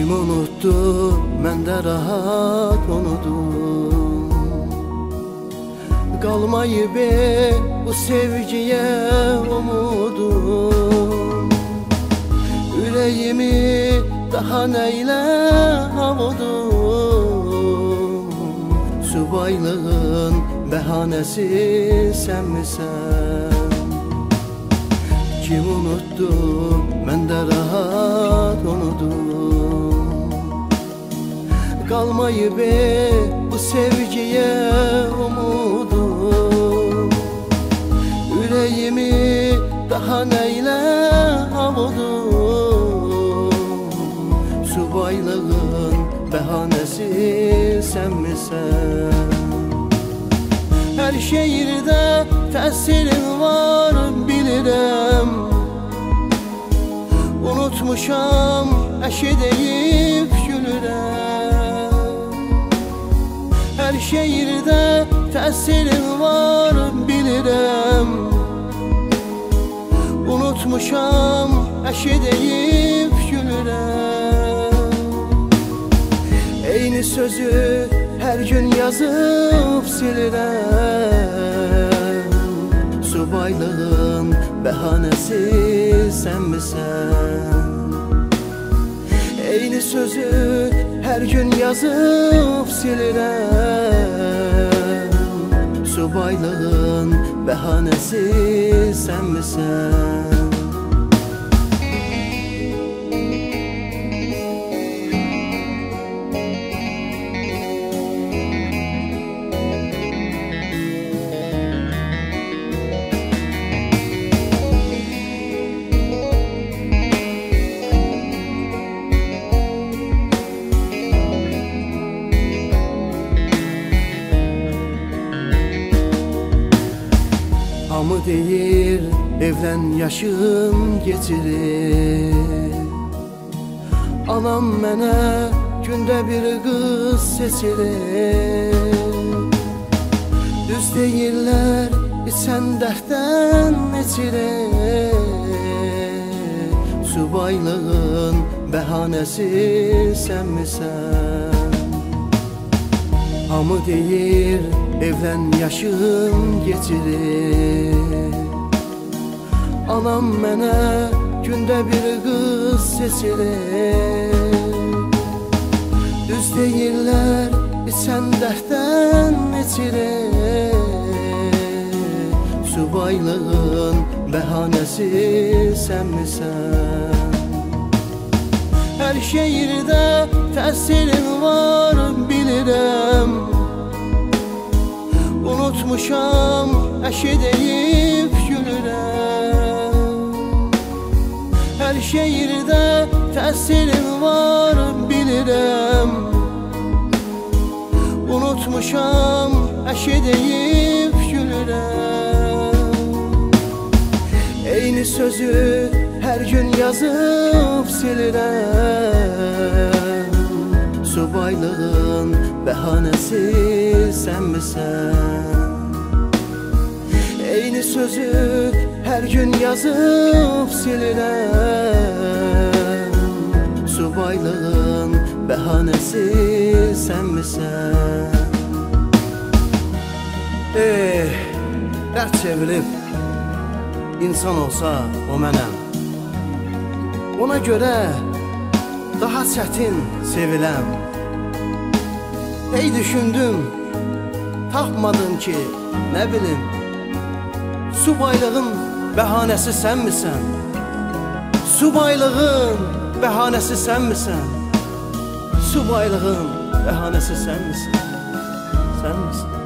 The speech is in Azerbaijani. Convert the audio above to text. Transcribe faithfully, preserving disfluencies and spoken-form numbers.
Kim unuttu, mən də rahat unudum. Qalmayıb bu sevgiyə umudum. Ürəyimi daha neylə avudum. Subaylığın bəhanəsi sən misən? Kim unuttu, mən də rahat unudum. Qalmayıb bu sevgiyə umudum. Ürəyimi daha neylə avudum. Subaylığın bəhanəsi sən misən? Hər şehirdə təsirin var bilirəm. Unutmuşam əşidəyib gülürəm. Hər şehirdə təsirin var bilirəm. Unutmuşam əşidəyib gülürəm. Eyni sözü hər gün yazıb silirəm. Subaylığın bəhanəsi sən misən? Eyni sözü hər gün yazıb silirəm. Subaylığın bəhanəsi sən misən? Hamı deyir, evlən yaşın geçirir. Anam mənə gündə bir qız seçirir. Düz deyirlər, içən dərddən içirir. Subaylığın bəhanəsi sən misən? Hamı deyir, evlən yaşın geçirir. Anam mənə gündə bir qız seçirir. Düz deyirlər, içən dərddən içirir. Subaylığın bəhanəsi sən misən? Hər şehirdə təsirin var bilirəm. Unutmuşam əşidəyib gülürəm. Hər şehirdə təsirin var bilirəm. Unutmuşam əşidəyib gülürəm. Eyni sözü hər gün yazıb silirəm. Subaylığın bəhanəsi sən misən? Eyni sözü hər gün yazıb silirəm. Subaylığın bəhanəsi sən misən? Eh, dərd çevirib insan olsa o mənəm. Ona görə daha çətin seviləm. Ey düşündüm, tapmadım ki, nə bilim. Subaylığın bəhanəsi sən misən? Subaylığın bəhanəsi sən misən? Subaylığın bəhanəsi sən misən? Sən misən?